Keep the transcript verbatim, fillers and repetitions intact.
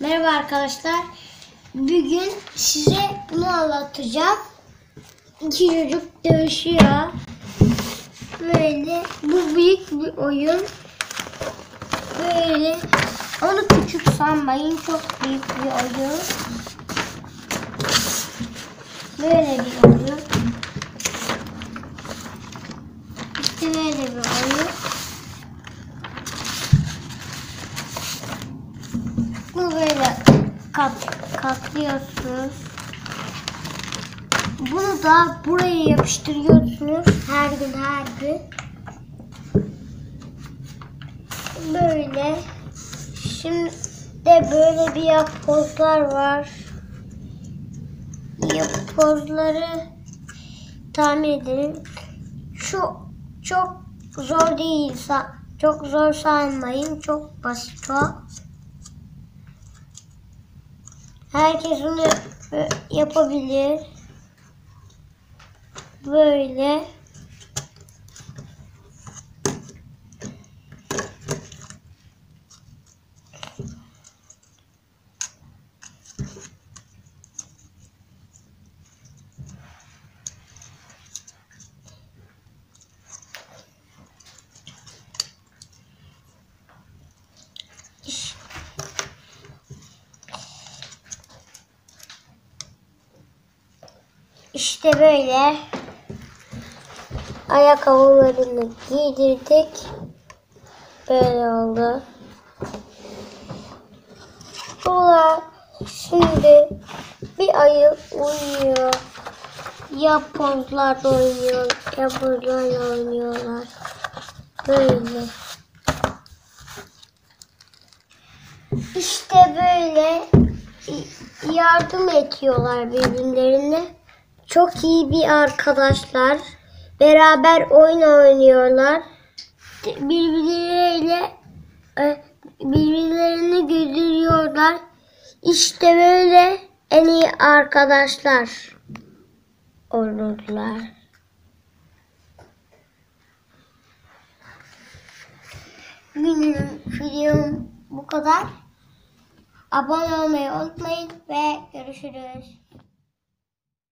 Merhaba arkadaşlar. Bugün size bunu anlatacağım. İki çocuk dövüşüyor. Böyle bu büyük bir oyun. Böyle onu küçük sanmayın. Çok büyük bir oyun. Böyle bir oyun. İşte böyle bir oyun. Bu böyle kat, katlıyorsunuz. Bunu da buraya yapıştırıyorsunuz her gün her gün. Böyle. Şimdi de böyle bir yapbozlar var. Yapbozları tahmin edelim. Şu çok zor değil. Çok zor sanmayın. Çok basit o. Herkes onu yapabilir. Böyle. İşte böyle ayakkabılarını giydirdik. Böyle oldu. Bunlar şimdi bir ayı uyuyor. Yapbozlarla oynuyor. Yapbozlarla oynuyorlar. Böyle. İşte böyle yardım ediyorlar birbirlerine. Çok iyi bir arkadaşlar. Beraber oyun oynuyorlar. Birbirleriyle birbirlerini güldürüyorlar. İşte böyle en iyi arkadaşlar olurlar. Bugünün videom bu kadar. Abone olmayı unutmayın ve görüşürüz.